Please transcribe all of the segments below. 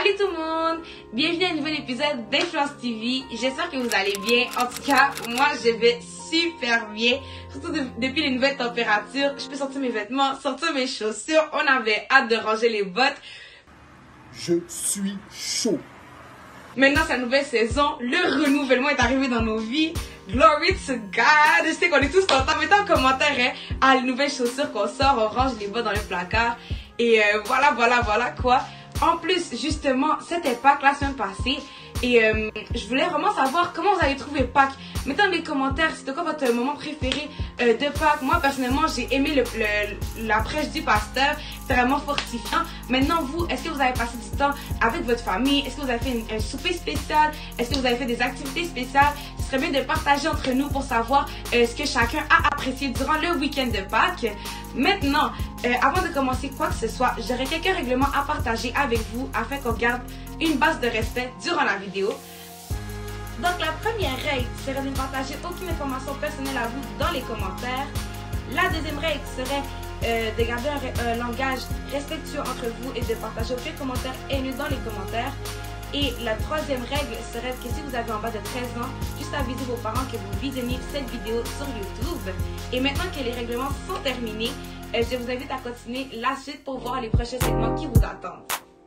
Salut tout le monde! Bienvenue à un nouvel épisode d'Influence TV. J'espère que vous allez bien. En tout cas, moi je vais super bien. Surtout depuis les nouvelles températures. Je peux sortir mes vêtements, sortir mes chaussures. On avait hâte de ranger les bottes. Je suis chaud. Maintenant, c'est la nouvelle saison. Le renouvellement est arrivé dans nos vies. Glory to God! Je sais qu'on est tous contents. Mettez en commentaire les nouvelles chaussures qu'on sort. On range les bottes dans le placard. Et voilà quoi. En plus, justement, c'était Pâques la semaine passée. Et je voulais vraiment savoir comment vous avez trouvé Pâques. Mettez dans les commentaires, c'était quoi votre moment préféré de Pâques. Moi, personnellement, j'ai aimé la prêche du pasteur. C'était vraiment fortifiant. Maintenant, vous, est-ce que vous avez passé du temps avec votre famille? Est-ce que vous avez fait un souper spécial? Est-ce que vous avez fait des activités spéciales? Ce serait bien de partager entre nous pour savoir ce que chacun a apprécié durant le week-end de Pâques. Maintenant, avant de commencer quoi que ce soit, j'aurai quelques règlements à partager avec vous afin qu'on garde une base de respect durant la vidéo. Donc la première règle serait de ne partager aucune information personnelle à vous dans les commentaires. La deuxième règle serait de garder un langage respectueux entre vous et de partager aucun commentaire haineux dans les commentaires. Et la troisième règle serait que si vous avez en bas de 13 ans, juste aviser vos parents que vous visionnez cette vidéo sur YouTube. Et maintenant que les règlements sont terminés, je vous invite à continuer la suite pour voir les prochains segments qui vous attendent.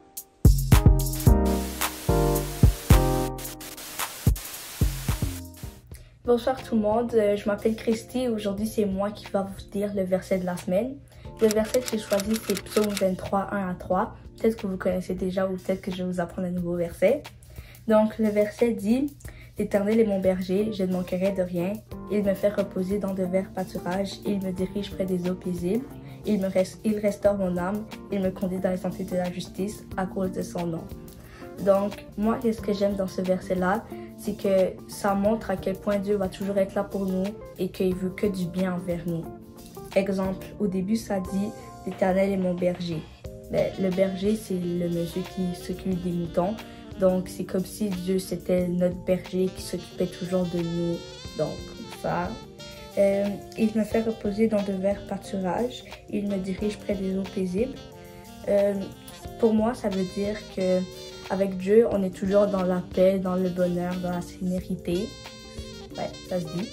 Bonsoir tout le monde, je m'appelle Christy et aujourd'hui c'est moi qui va vous dire le verset de la semaine. Le verset que j'ai choisi c'est Psaume 23, 1 à 3. Peut-être que vous connaissez déjà ou peut-être que je vais vous apprendre un nouveau verset. Donc le verset dit « L'Éternel est mon berger, je ne manquerai de rien. Il me fait reposer dans de verts pâturages, il me dirige près des eaux paisibles. Il restaure mon âme, il me conduit dans les sentiers de la justice à cause de son nom. » Donc, moi, qu'est-ce que j'aime dans ce verset-là, c'est que ça montre à quel point Dieu va toujours être là pour nous et qu'il veut que du bien envers nous. Exemple, au début, ça dit « L'Éternel est mon berger ». Ben, le berger, c'est le monsieur qui s'occupe des moutons. Donc, c'est comme si Dieu, c'était notre berger qui s'occupait toujours de nous. Donc, ça. Il me fait reposer dans de verts pâturages. Il me dirige près des eaux paisibles. Pour moi, ça veut dire que avec Dieu, on est toujours dans la paix, dans le bonheur, dans la sérénité. Ouais, ça se dit.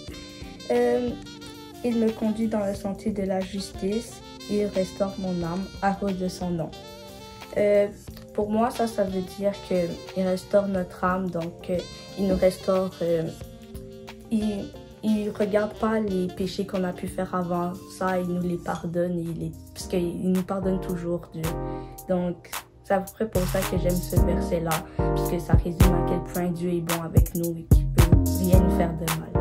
Il me conduit dans le sentier de la justice. Il restaure mon âme à cause de son nom. Pour moi, ça veut dire qu'il restaure notre âme. Donc, il nous restaure. Il regarde pas les péchés qu'on a pu faire avant. Ça, il nous les pardonne. Parce qu'il nous pardonne toujours, Dieu. Donc, c'est à peu près pour ça que j'aime ce verset-là, puisque ça résume à quel point Dieu est bon avec nous et qu'il peut rien nous faire de mal.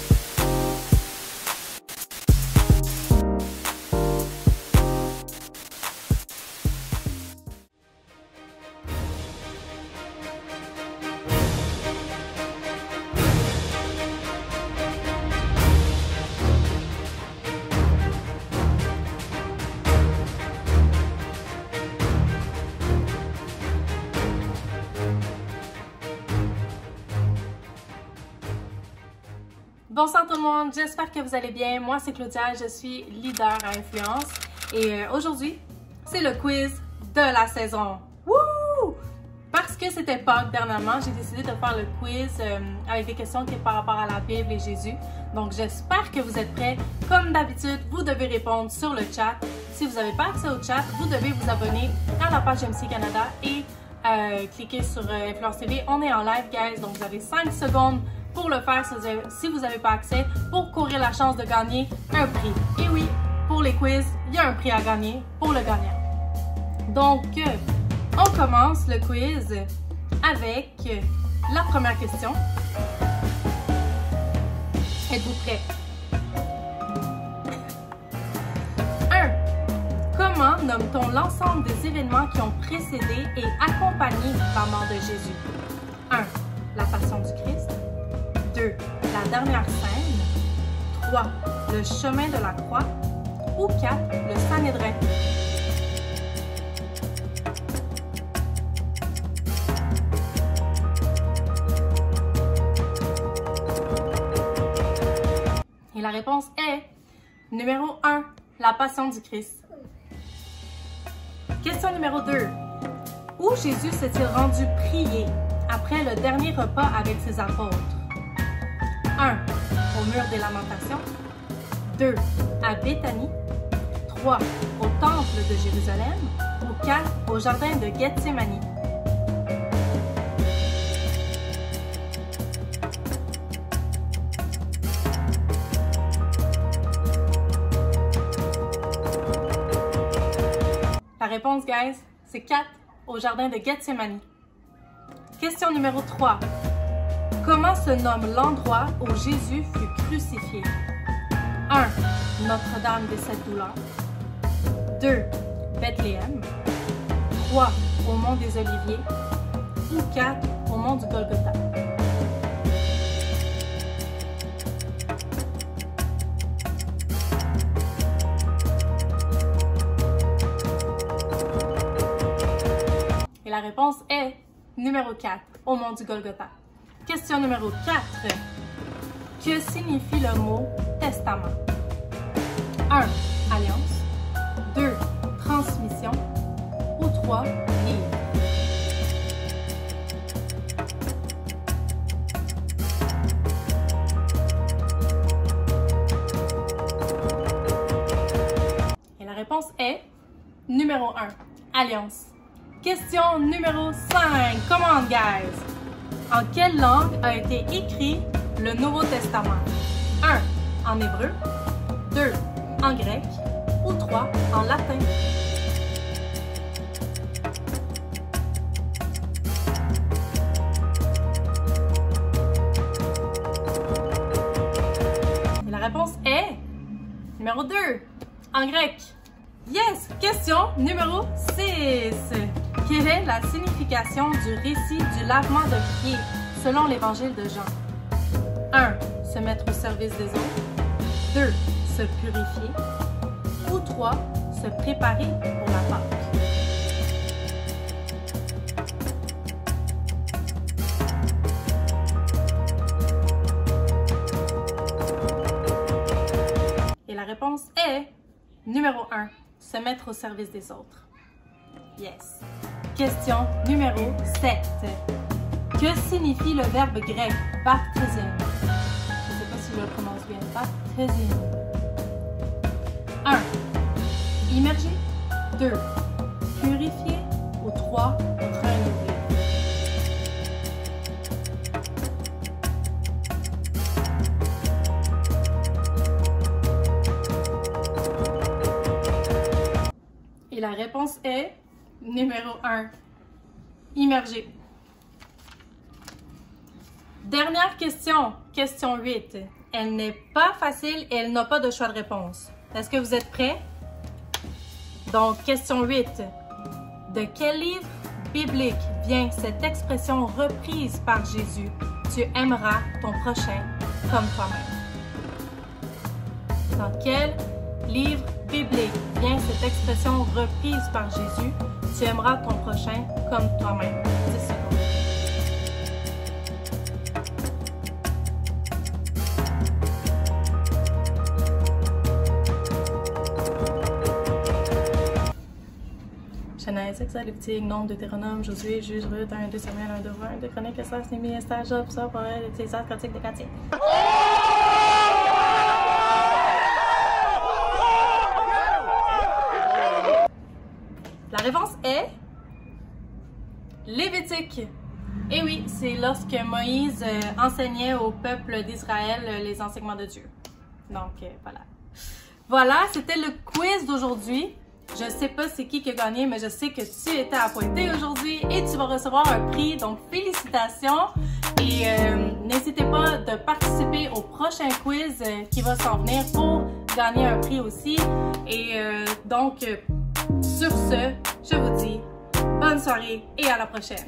Bonsoir tout le monde, j'espère que vous allez bien. Moi c'est Claudia, je suis leader à Influence et aujourd'hui c'est le quiz de la saison. Wouh! Parce que c'était Pâques dernièrement, j'ai décidé de faire le quiz avec des questions qui sont par rapport à la Bible et Jésus. Donc j'espère que vous êtes prêts. Comme d'habitude, vous devez répondre sur le chat. Si vous n'avez pas accès au chat, vous devez vous abonner à la page MC Canada et cliquer sur Influence TV. On est en live guys, donc vous avez 5 secondes pour le faire si vous n'avez pas accès, pour courir la chance de gagner un prix. Et oui, pour les quiz, il y a un prix à gagner pour le gagnant. Donc, on commence le quiz avec la première question. Êtes-vous prêts? 1. Comment nomme-t-on l'ensemble des événements qui ont précédé et accompagné la mort de Jésus? 1. La passion du Christ. 2. La dernière scène. 3. Le chemin de la croix. Ou 4. Le Sanhédrin. Et la réponse est numéro 1. La passion du Christ. Question numéro 2. Où Jésus s'est-il rendu prier après le dernier repas avec ses apôtres? 1. Au mur des lamentations. 2. À Béthanie. 3. Au temple de Jérusalem. Ou 4. Au jardin de Gethsémani. La réponse, guys, c'est 4. Au jardin de Gethsémani. Question numéro 3. Comment se nomme l'endroit où Jésus fut crucifié? 1. Notre-Dame des Sept Douleurs. 2. Bethléem. 3. Au mont des Oliviers. Ou 4. Au mont du Golgotha. Et la réponse est numéro 4, au mont du Golgotha. Question numéro 4. Que signifie le mot testament? 1. Alliance. 2. Transmission. Ou 3. Livre. Et la réponse est numéro 1. Alliance. Question numéro 5. Come on, guys! En quelle langue a été écrit le Nouveau Testament? 1. En hébreu. 2. En grec. Ou 3. En latin. Et la réponse est numéro 2. En grec. Yes! Question numéro 6. Quelle est la signification du récit du lavement de pieds selon l'évangile de Jean? 1. Se mettre au service des autres. 2. Se purifier. Ou 3. Se préparer pour la Pâque. Et la réponse est numéro 1. Se mettre au service des autres. Yes. Question numéro 7. Que signifie le verbe grec baptêser? Je ne sais pas si je le prononce bien. Baptêser. 1. Immerger. 2. Purifier. Ou 3. Renouveler. Et la réponse est numéro 1. Immerger. Dernière question, question 8. Elle n'est pas facile et elle n'a pas de choix de réponse. Est-ce que vous êtes prêts? Donc, question 8. De quel livre biblique vient cette expression reprise par Jésus? Tu aimeras ton prochain comme toi-même. Dans quel livre biblique vient cette expression reprise par Jésus? Tu aimeras ton prochain comme toi-même. 10 secondes. Genèse, Exode, Lévitique, Nombre, Deutéronome, Josué, Juge, Ruth, 1, 2 Samuel, 1, 2 Rois, 1, 2 Chroniques, Esther, Néhémie, Esther, Job, Psaume, Prophète, César, Cantique, Cantique. La réponse est Lévitique. Et oui, c'est lorsque Moïse enseignait au peuple d'Israël les enseignements de Dieu. Donc, voilà. Voilà, c'était le quiz d'aujourd'hui. Je sais pas c'est qui a gagné, mais je sais que tu étais appointé aujourd'hui et tu vas recevoir un prix. Donc, félicitations. Et n'hésitez pas de participer au prochain quiz qui va s'en venir pour gagner un prix aussi. Et donc, sur ce, je vous dis bonne soirée et à la prochaine.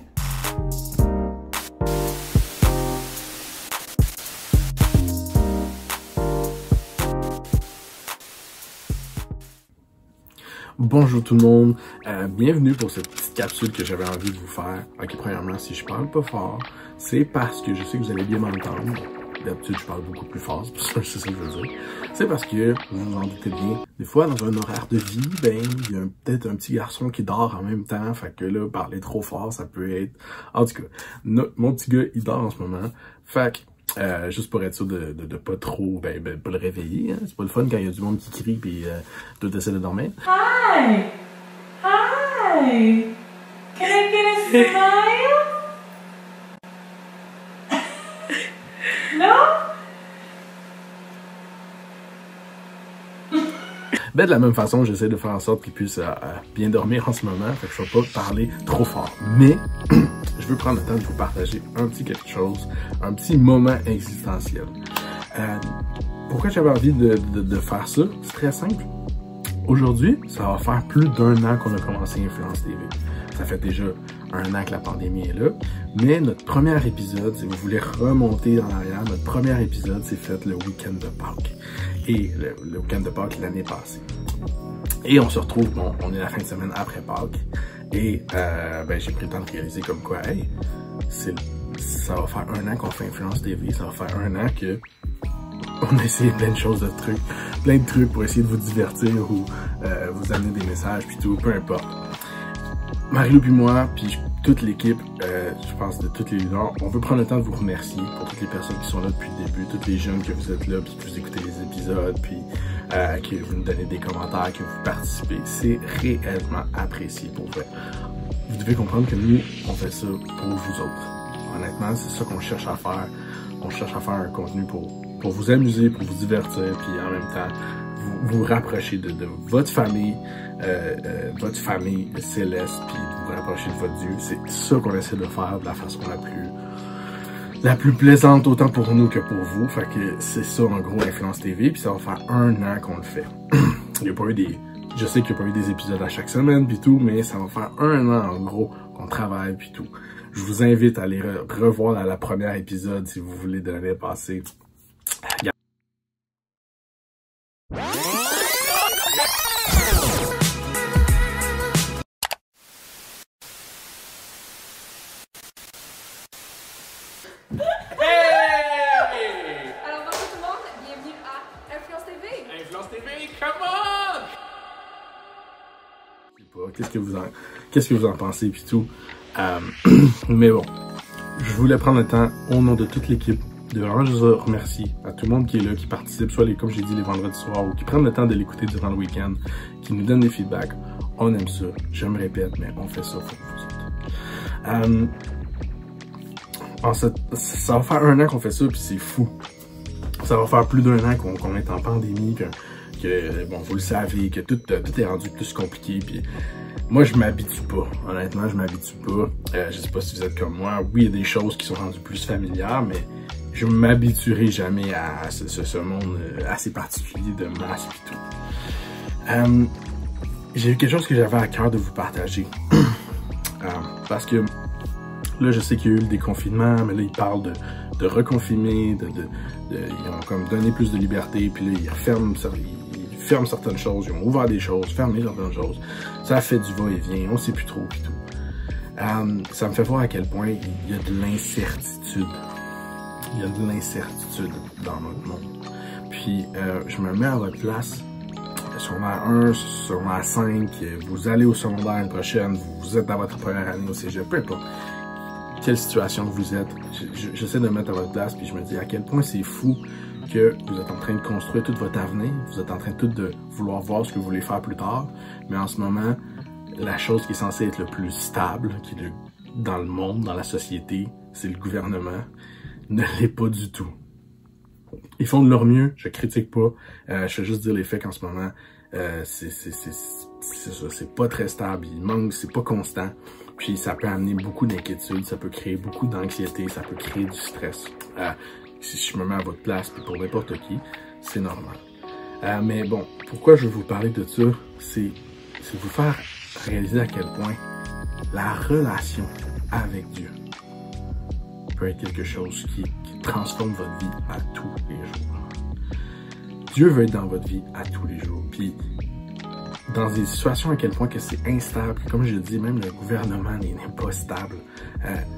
Bonjour tout le monde, bienvenue pour cette petite capsule que j'avais envie de vous faire. Ok, premièrement, si je parle pas fort, c'est parce que je sais que vous allez bien m'entendre. d'habitude je parle beaucoup plus fort, c'est ça que je veux dire. C'est parce que, vous vous en doutez bien, des fois dans un horaire de vie, ben, il y a peut-être un petit garçon qui dort en même temps, fait que là, parler trop fort, ça peut être... En tout cas, mon petit gars, il dort en ce moment, fait que, juste pour être sûr de pas trop, pas le réveiller, hein. C'est pas le fun quand il y a du monde qui crie pis toi t'essaies de dormir. Hi! Hi! Can I get a smile? No? Ben, de la même façon, j'essaie de faire en sorte qu'il puisse bien dormir en ce moment, fait que je vais pas parler trop fort. Mais, je veux prendre le temps de vous partager un petit quelque chose, un petit moment existentiel. Pourquoi j'avais envie de faire ça? C'est très simple. Aujourd'hui, ça va faire plus d'1 an qu'on a commencé Influence TV. Ça fait déjà 1 an que la pandémie est là. Mais notre premier épisode, si vous voulez remonter en arrière, notre premier épisode s'est fait le week-end de Pâques. Et le week-end de Pâques l'année passée. Et on se retrouve, bon, on est la fin de semaine après Pâques. Et j'ai pris le temps de réaliser comme quoi, hey, ça va faire 1 an qu'on fait Influence TV, ça va faire 1 an que on a essayé plein de trucs pour essayer de vous divertir ou vous amener des messages puis tout, peu importe. Marie-Lou puis moi, puis toute l'équipe, je pense de toutes les leaders, on veut prendre le temps de vous remercier pour toutes les personnes qui sont là depuis le début, tous les jeunes que vous êtes là, puis que vous écoutez les épisodes, puis que vous nous donnez des commentaires, que vous participez. C'est réellement apprécié pour vrai. Vous devez comprendre que nous, on fait ça pour vous autres. Honnêtement, c'est ça qu'on cherche à faire. On cherche à faire un contenu pour vous amuser, pour vous divertir, puis en même temps, vous rapprocher de votre famille céleste, puis de vous rapprocher de votre Dieu. C'est ça qu'on essaie de faire de la façon la plus plaisante, autant pour nous que pour vous. Fait que c'est ça, en gros, Influence TV, puis ça va faire 1 an qu'on le fait. Il y a pas eu je sais qu'il n'y a pas eu des épisodes à chaque semaine, puis tout, mais ça va faire 1 an, en gros, qu'on travaille, puis tout. Je vous invite à aller revoir la première épisode, si vous voulez, de l'année passée. Alors bonjour tout le monde, bienvenue à Influence TV. Influence TV, come on! Je sais pas, qu'est-ce que vous en pensez puis tout. Mais bon, je voulais prendre le temps, au nom de toute l'équipe, de vraiment juste remercier à tout le monde qui est là, qui participe, soit comme j'ai dit, les vendredis soirs, ou qui prennent le temps de l'écouter durant le week-end, qui nous donnent des feedbacks. On aime ça, je me répète, mais on fait ça pour vous autres. Ça va faire 1 an qu'on fait ça, puis c'est fou. Ça va faire plus d'1 an qu'on est en pandémie, que bon, vous le savez, que tout est rendu plus compliqué, puis moi, je m'habitue pas. Honnêtement, je m'habitue pas. Je sais pas si vous êtes comme moi. Oui, il y a des choses qui sont rendues plus familières, mais je m'habituerai jamais à ce monde assez particulier de masques et tout. J'ai eu quelque chose que j'avais à cœur de vous partager. Parce que là, je sais qu'il y a eu le déconfinement, mais là, ils parlent de reconfiner, ils ont comme donné plus de liberté, puis là, ils ferment certaines choses, ils ont ouvert des choses, fermé certaines choses. Ça fait du va-et-vient, on sait plus trop, puis tout. Ça me fait voir à quel point il y a de l'incertitude. Il y a de l'incertitude dans notre monde. Puis, je me mets à votre place. Secondaire 1, secondaire 5, vous allez au secondaire l'année prochaine, vous êtes dans votre première année au cégep, peu importe quelle situation vous êtes. J'essaie de me mettre à votre place, puis je me dis à quel point c'est fou que vous êtes en train de construire tout votre avenir, vous êtes en train de vouloir voir ce que vous voulez faire plus tard, mais en ce moment, la chose qui est censée être le plus stable, qui est dans le monde, dans la société, c'est le gouvernement, ne l'est pas du tout. Ils font de leur mieux, je critique pas, je vais juste dire les faits qu'en ce moment, c'est ça, c'est pas très stable, il manque, c'est pas constant, puis ça peut amener beaucoup d'inquiétude, ça peut créer beaucoup d'anxiété, ça peut créer du stress. Si je me mets à votre place, puis pour n'importe qui, c'est normal. Mais bon, pourquoi je veux vous parler de ça, c'est vous faire réaliser à quel point la relation avec Dieu peut être quelque chose qui transforme votre vie à tous les jours. Dieu veut être dans votre vie à tous les jours. Puis, dans des situations à quel point que c'est instable, comme je dis, même le gouvernement n'est pas stable,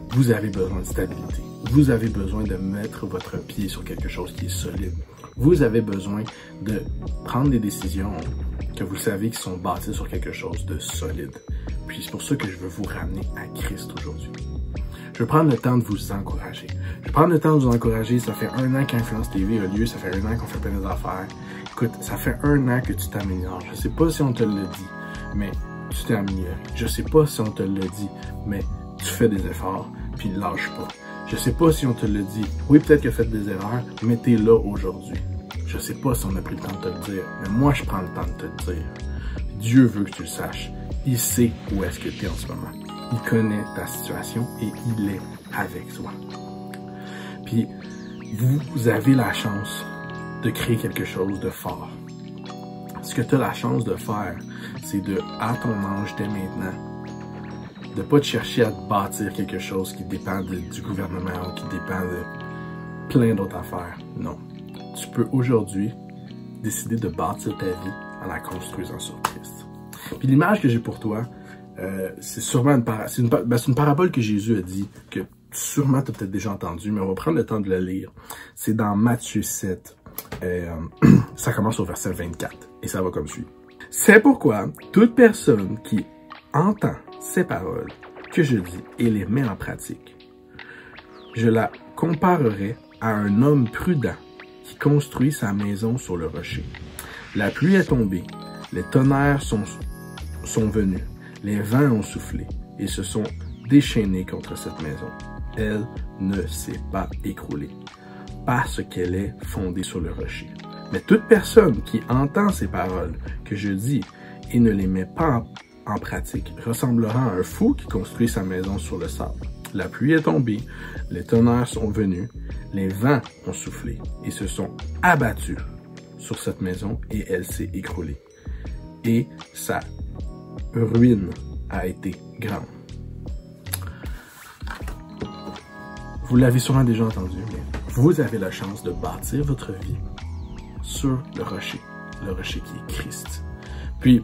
vous avez besoin de stabilité. Vous avez besoin de mettre votre pied sur quelque chose qui est solide. Vous avez besoin de prendre des décisions que vous savez qui sont bâties sur quelque chose de solide. Puis c'est pour ça que je veux vous ramener à Christ aujourd'hui. Je vais prendre le temps de vous encourager. Je vais prendre le temps de vous encourager. Ça fait 1 an qu'Influence TV a lieu. Ça fait 1 an qu'on fait plein d'affaires. Écoute, ça fait 1 an que tu t'améliores. Je sais pas si on te le dit, mais tu t'es amélioré. Je sais pas si on te le dit, mais tu fais des efforts, puis lâche pas. Je sais pas si on te le dit. Oui, peut-être que tu as fait des erreurs, mais tu es là aujourd'hui. Je sais pas si on a pris le temps de te le dire, mais moi, je prends le temps de te le dire. Vous veut que tu le saches. Il sait où est-ce que tu es en ce moment. Il connaît ta situation et il est avec toi. Puis, vous avez la chance de créer quelque chose de fort. Ce que tu as la chance de faire, c'est de, à ton âge dès maintenant, de pas te chercher à te bâtir quelque chose qui dépend du gouvernement ou qui dépend de plein d'autres affaires. Non. Tu peux aujourd'hui décider de bâtir ta vie en la construisant sur Christ. Puis l'image que j'ai pour toi, c'est sûrement une parabole que Jésus a dit, que sûrement tu as peut-être déjà entendu, mais on va prendre le temps de le lire. C'est dans Matthieu 7. Ça commence au verset 24 et ça va comme suit. C'est pourquoi toute personne qui entend ces paroles que je dis et les met en pratique, je la comparerai à un homme prudent qui construit sa maison sur le rocher. La pluie est tombée, les tonnerres sont venus, les vents ont soufflé et se sont déchaînés contre cette maison. Elle ne s'est pas écroulée, parce qu'elle est fondée sur le rocher. Mais toute personne qui entend ces paroles que je dis et ne les met pas en pratique ressemblera à un fou qui construit sa maison sur le sable. La pluie est tombée, les tonnerres sont venus, les vents ont soufflé et se sont abattus sur cette maison et elle s'est écroulée. Et sa ruine a été grande. Vous l'avez sûrement déjà entendu, mais vous avez la chance de bâtir votre vie sur le rocher qui est Christ. Puis,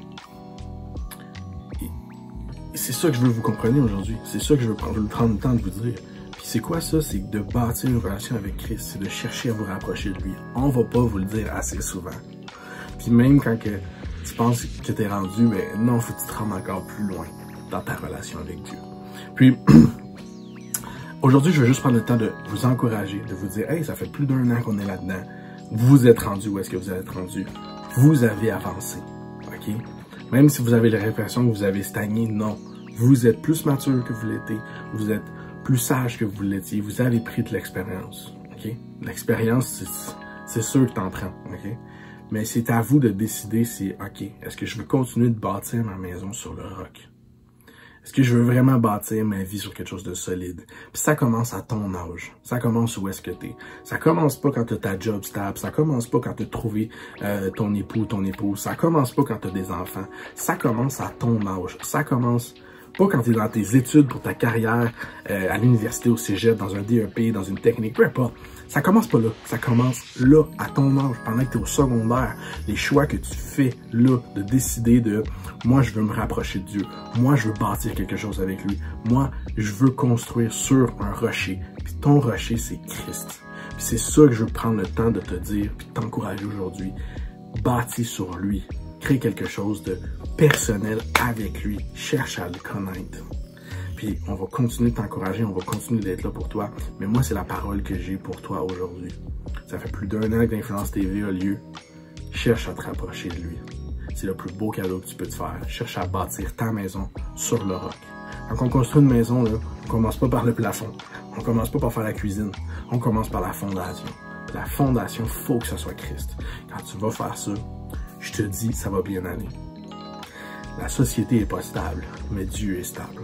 c'est ça que je veux que vous compreniez aujourd'hui. C'est ça que je veux prendre le temps de vous dire. Puis c'est quoi ça? C'est de bâtir une relation avec Christ. C'est de chercher à vous rapprocher de lui. On va pas vous le dire assez souvent. Puis même quand que tu penses que tu es rendu, mais non, faut que tu te rendes encore plus loin dans ta relation avec Dieu. Puis, aujourd'hui, je veux juste prendre le temps de vous encourager, de vous dire, hey, ça fait plus d'1 an qu'on est là-dedans. Vous êtes rendu où est-ce que vous êtes rendu? Vous avez avancé. OK? Même si vous avez l'impression que vous avez stagné, non. Vous êtes plus mature que vous l'étiez. Vous êtes plus sage que vous l'étiez. Vous avez pris de l'expérience. OK? L'expérience, c'est sûr que t'en prends. OK? Mais c'est à vous de décider si, OK, est-ce que je veux continuer de bâtir ma maison sur le roc? Est-ce que je veux vraiment bâtir ma vie sur quelque chose de solide? Puis ça commence à ton âge. Ça commence où est-ce que t'es. Ça commence pas quand t'as ta job stable. Ça commence pas quand t'as trouvé ton époux, ton épouse. Ça commence pas quand t'as des enfants. Ça commence à ton âge. Ça commence pas quand t'es dans tes études pour ta carrière à l'université, au cégep, dans un DEP, dans une technique, peu importe. Ça commence pas là. Ça commence là, à ton âge, pendant que t'es au secondaire. Les choix que tu fais là, de décider de « moi, je veux me rapprocher de Dieu. Moi, je veux bâtir quelque chose avec lui. Moi, je veux construire sur un rocher. » Puis ton rocher, c'est Christ. Puis c'est ça que je veux prendre le temps de te dire, puis de t'encourager aujourd'hui. Bâtis sur lui. Crée quelque chose de personnel avec lui. Cherche à le connaître. Puis on va continuer de t'encourager, on va continuer d'être là pour toi. Mais moi, c'est la parole que j'ai pour toi aujourd'hui. Ça fait plus d'1 an que l'Influence TV a lieu. Cherche à te rapprocher de lui. C'est le plus beau cadeau que tu peux te faire. Cherche à bâtir ta maison sur le roc. Quand on construit une maison, là, on commence pas par le plafond. On commence pas par faire la cuisine. On commence par la fondation. La fondation, faut que ce soit Christ. Quand tu vas faire ça, je te dis, ça va bien aller. La société est pas stable, mais Dieu est stable.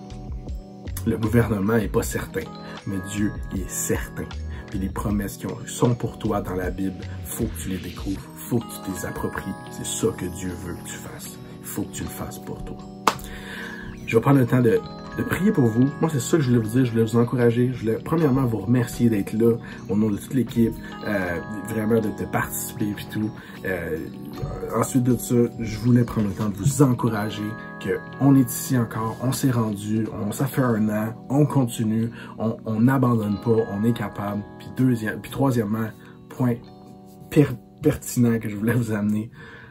Le gouvernement est pas certain, mais Dieu il est certain. Puis les promesses qui sont pour toi dans la Bible, faut que tu les découvres, faut que tu les appropries. C'est ça que Dieu veut que tu fasses. Il faut que tu le fasses pour toi. Je vais prendre le temps de de prier pour vous. Moi, c'est ça que je voulais vous dire. Je voulais vous encourager. Je voulais, premièrement, vous remercier d'être là au nom de toute l'équipe. Vraiment, de participer et tout. Ensuite de ça, je voulais prendre le temps de vous encourager qu'on est ici encore, on s'est rendu, ça fait 1 an, on continue, on n'abandonne pas, on est capable. Puis troisièmement, point pertinent que je voulais vous amener,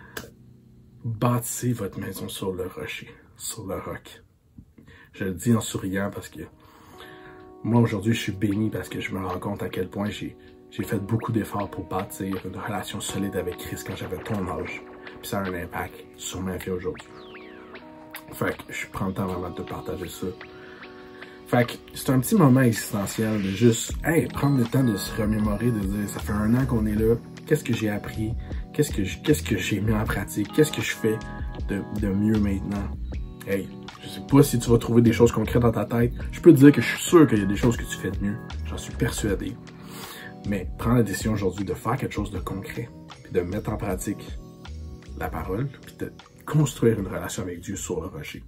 bâtissez votre maison sur le rocher, sur le roc. Je le dis en souriant parce que moi aujourd'hui je suis béni parce que je me rends compte à quel point j'ai fait beaucoup d'efforts pour bâtir une relation solide avec Christ quand j'avais ton âge. Puis ça a un impact sur ma vie aujourd'hui. Fait que je prends le temps vraiment de te partager ça. Fait que c'est un petit moment existentiel de juste, hey, prendre le temps de se remémorer, de dire, ça fait 1 an qu'on est là, qu'est-ce que j'ai appris, qu'est-ce que j'ai mis en pratique, qu'est-ce que je fais de mieux maintenant. Hey, je sais pas si tu vas trouver des choses concrètes dans ta tête. Je peux te dire que je suis sûr qu'il y a des choses que tu fais de mieux. J'en suis persuadé. Mais prends la décision aujourd'hui de faire quelque chose de concret, puis de mettre en pratique la parole, puis de construire une relation avec Dieu sur le rocher.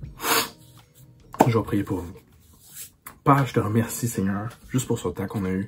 Je vais prier pour vous. Père, je te remercie, Seigneur, juste pour ce temps qu'on a eu.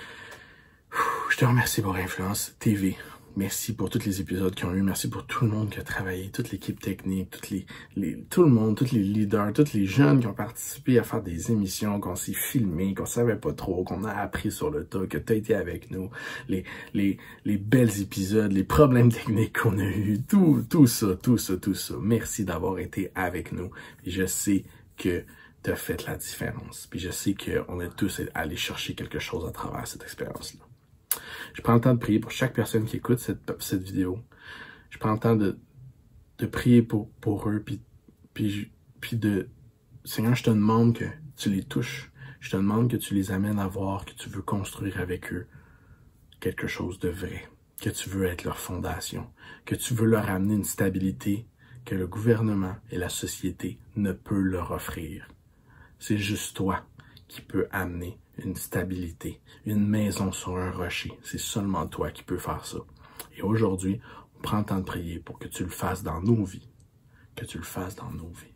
Je te remercie pour Influence TV. Merci pour tous les épisodes qu'ils ont eu. Merci pour tout le monde qui a travaillé, toute l'équipe technique, tout le monde, tous les leaders, tous les jeunes qui ont participé à faire des émissions, qu'on s'est filmé, qu'on savait pas trop, qu'on a appris sur le tas, que tu as été avec nous, les belles épisodes, les problèmes techniques qu'on a eu, tout ça. Merci d'avoir été avec nous. Et je sais que tu as fait la différence. Puis je sais qu'on est tous allés chercher quelque chose à travers cette expérience-là. Je prends le temps de prier pour chaque personne qui écoute cette vidéo. Je prends le temps de prier pour eux, puis de... Seigneur, je te demande que tu les touches. Je te demande que tu les amènes à voir que tu veux construire avec eux quelque chose de vrai, que tu veux être leur fondation, que tu veux leur amener une stabilité que le gouvernement et la société ne peut leur offrir. C'est juste toi qui peux amener une stabilité, une maison sur un rocher. C'est seulement toi qui peux faire ça. Et aujourd'hui, on prend le temps de prier pour que tu le fasses dans nos vies. Que tu le fasses dans nos vies.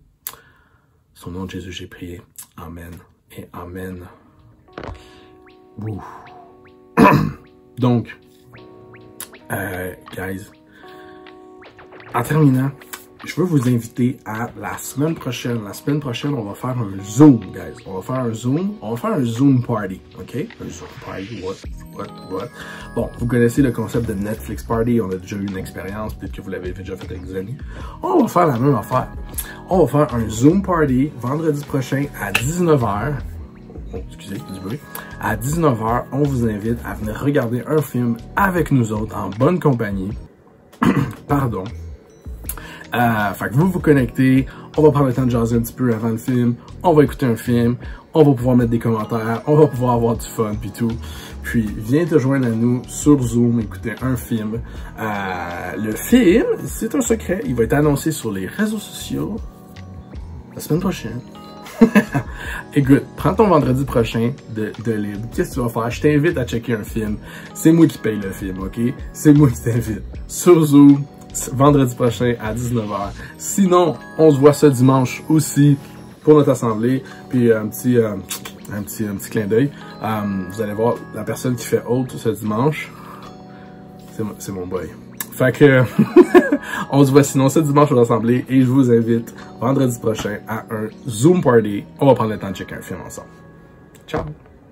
Au nom de Jésus, j'ai prié. Amen et Amen. Ouh. Donc, guys, en terminant, je veux vous inviter à la semaine prochaine. La semaine prochaine, on va faire un Zoom, guys. On va faire un Zoom party, OK? Un Zoom party, what? Bon, vous connaissez le concept de Netflix party. On a déjà eu une expérience. Peut-être que vous l'avez déjà fait avec des amis. On va faire la même affaire. On va faire un Zoom party vendredi prochain à 19h. Oh, excusez du bruit. À 19h, on vous invite à venir regarder un film avec nous autres en bonne compagnie. Pardon. Fait que vous connectez, on va prendre le temps de jaser un petit peu avant le film, on va écouter un film, on va pouvoir mettre des commentaires, on va pouvoir avoir du fun puis tout. Puis viens te joindre à nous sur Zoom, écouter un film. Le film, c'est un secret, il va être annoncé sur les réseaux sociaux la semaine prochaine. Écoute, prends ton vendredi prochain de libre. Qu'est-ce que tu vas faire? Je t'invite à checker un film. C'est moi qui paye le film, ok? C'est moi qui t'invite. Sur Zoom. Vendredi prochain à 19h. Sinon, on se voit ce dimanche aussi pour notre assemblée. Puis un petit clin d'œil. Vous allez voir la personne qui fait hôte ce dimanche. C'est mon boy. Fait que on se voit sinon ce dimanche à l'assemblée et je vous invite vendredi prochain à un Zoom party. On va prendre le temps de checker un film ensemble. Ciao!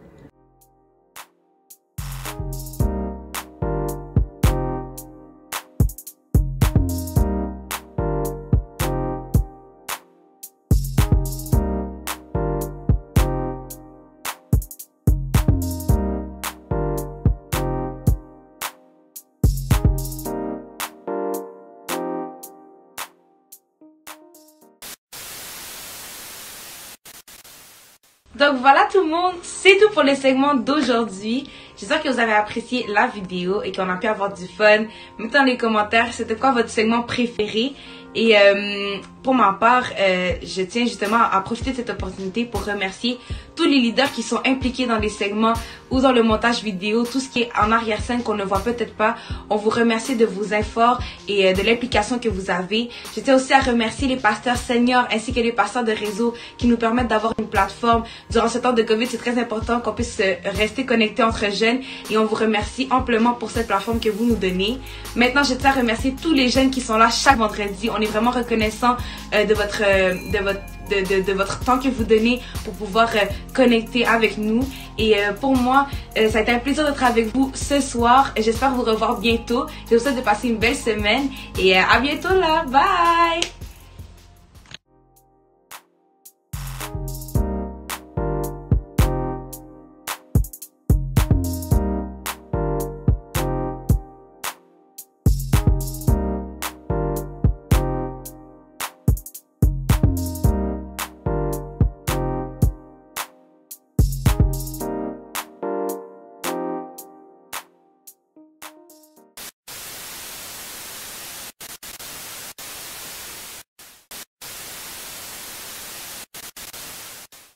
Donc voilà tout le monde, c'est tout pour le segment d'aujourd'hui. J'espère que vous avez apprécié la vidéo et qu'on a pu avoir du fun. Mettez dans les commentaires c'était quoi votre segment préféré. Et pour ma part, je tiens justement à profiter de cette opportunité pour remercier tous les leaders qui sont impliqués dans les segments ou dans le montage vidéo, tout ce qui est en arrière-scène qu'on ne voit peut-être pas. On vous remercie de vos efforts et de l'implication que vous avez. Je tiens aussi à remercier les pasteurs seniors ainsi que les pasteurs de réseau qui nous permettent d'avoir une plateforme. Durant ce temps de COVID, c'est très important qu'on puisse rester connectés entre jeunes et on vous remercie amplement pour cette plateforme que vous nous donnez. Maintenant, je tiens à remercier tous les jeunes qui sont là chaque vendredi. On est vraiment reconnaissant de votre temps que vous donnez pour pouvoir connecter avec nous. Et pour moi, ça a été un plaisir d'être avec vous ce soir. J'espère vous revoir bientôt. Je vous souhaite de passer une belle semaine et à bientôt là. Bye!